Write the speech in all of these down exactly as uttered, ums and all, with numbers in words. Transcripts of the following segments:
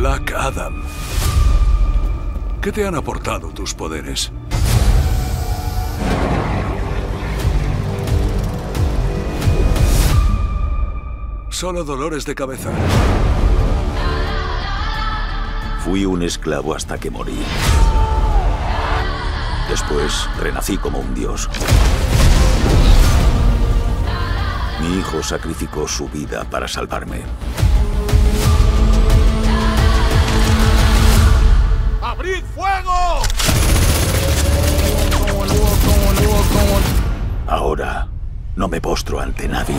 Black Adam. ¿Qué te han aportado tus poderes? Solo dolores de cabeza. Fui un esclavo hasta que morí. Después renací como un dios. Mi hijo sacrificó su vida para salvarme. ¡Abrid fuego! Ahora no me postro ante nadie.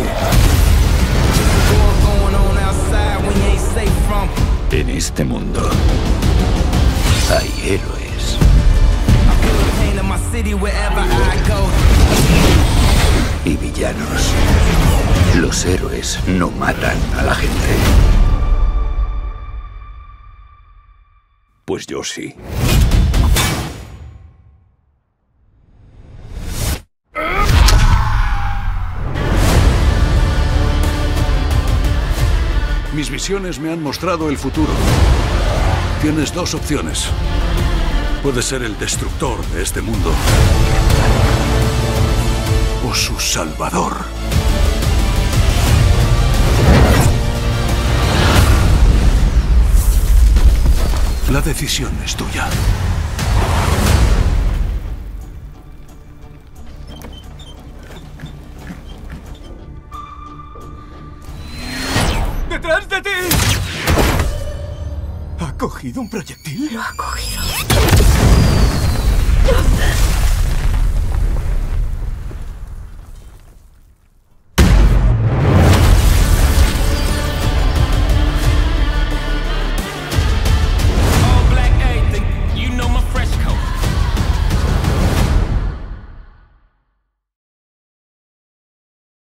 En este mundo hay héroes y villanos. Los héroes no matan a la gente. Pues yo sí. Mis visiones me han mostrado el futuro. Tienes dos opciones. Puedes ser el destructor de este mundo o su salvador. La decisión es tuya. ¡Detrás de ti! ¿Ha cogido un proyectil? Lo ha cogido.